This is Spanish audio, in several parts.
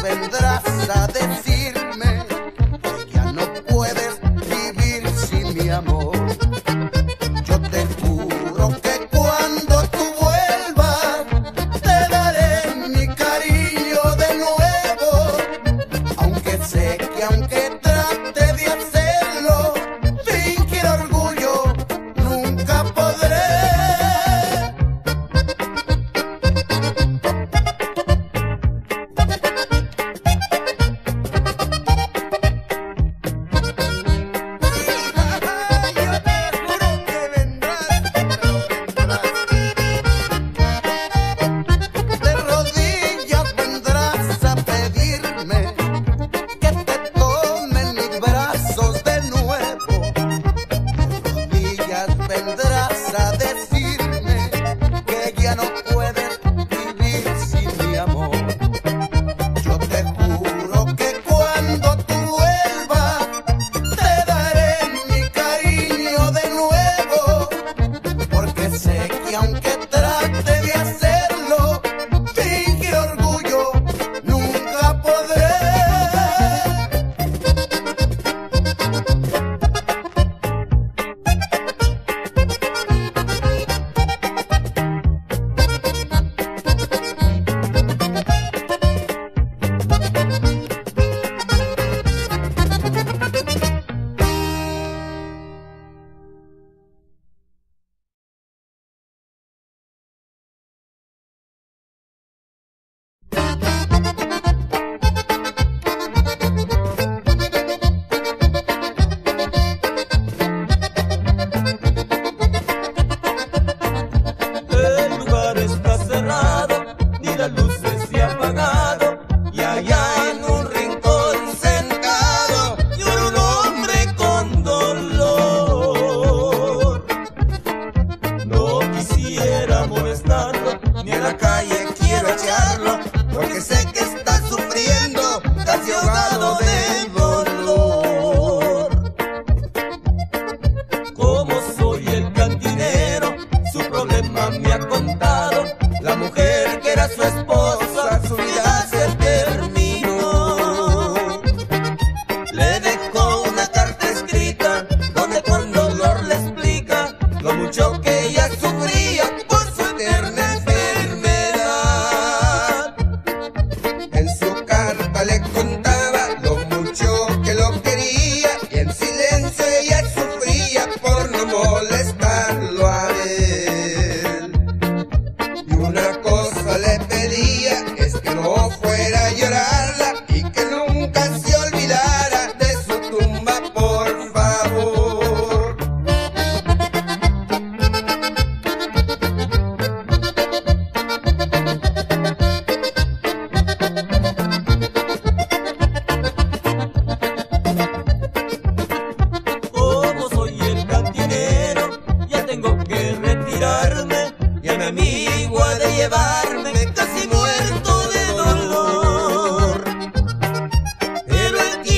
vendrás a decirme que ya no puedes vivir sin mi amor. Yo te juro que cuando tú vuelvas te daré mi cariño de nuevo, aunque sé que aunque trate de hacerlo, fingir orgullo nunca podré. Vendrás a decirme que ya no puedes vivir sin mi amor. Yo te juro que cuando tú vuelvas te daré mi cariño de nuevo, porque sé que aunque trate de hacerlo, fingir orgullo nunca podré.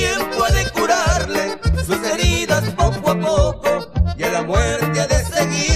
Poco a poco, y a la muerte ha de seguir.